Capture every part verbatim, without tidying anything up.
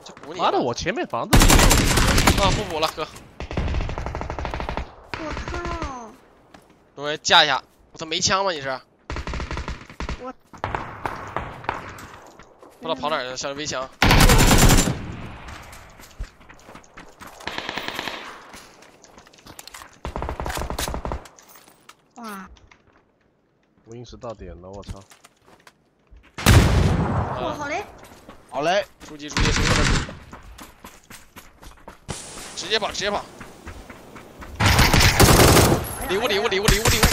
这补你。 妈的，我前面房子。 啊，不补了，哥。 我靠！ 同学架一下，我操，没枪吗？你是？ 我。 不知道跑哪儿去了，像是围墙。 哇！ 我硬是到点了，我操！ 哇，好嘞！ 好嘞， 出击出击，手有点低。直接跑，直接跑！礼物礼物礼物礼物礼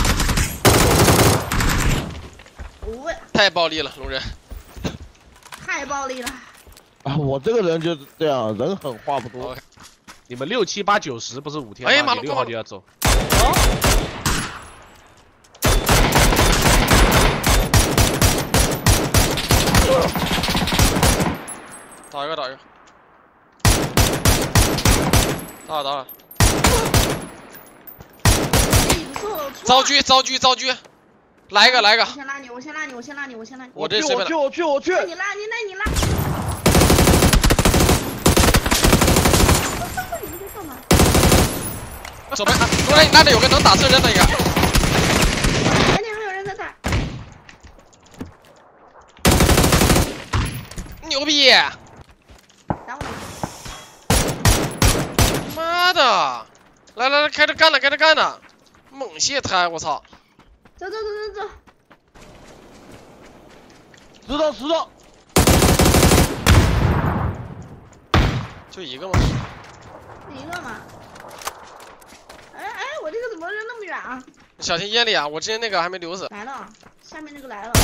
物！ 喂！ 太暴力了，龙人！ 太暴力了！ 啊，我这个人就是这样，人狠话不多。 你们六七八九十不是五天？ 哎呀妈， 六号就要走。 打一个，打一个，打了打了。遭狙，遭狙，遭狙！来一个，来一个！ 我先拉你，我先拉你，我先拉你，我先拉你。 我这我去，我去，我去！ 那你拉，你那你拉。你们在干嘛？ 左边，龙人，你那里有个能打刺人的一个。 前面还有人在打。 牛逼！ 打我！ 妈的！来来来，开着干了，开着干了！猛蟹胎，我操！ 走走走走走！ 石头石头！ 就一个吗？ 一个嘛。哎哎，我这个怎么扔那么远啊？ 小心烟里啊！我之前那个还没留死。 来了，下面那个来了。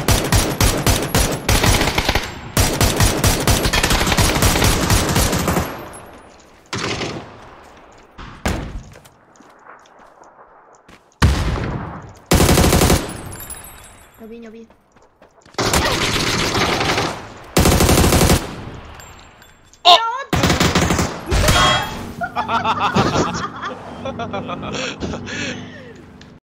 牛逼牛逼！ 哦！ 哈哈哈哈哈哈！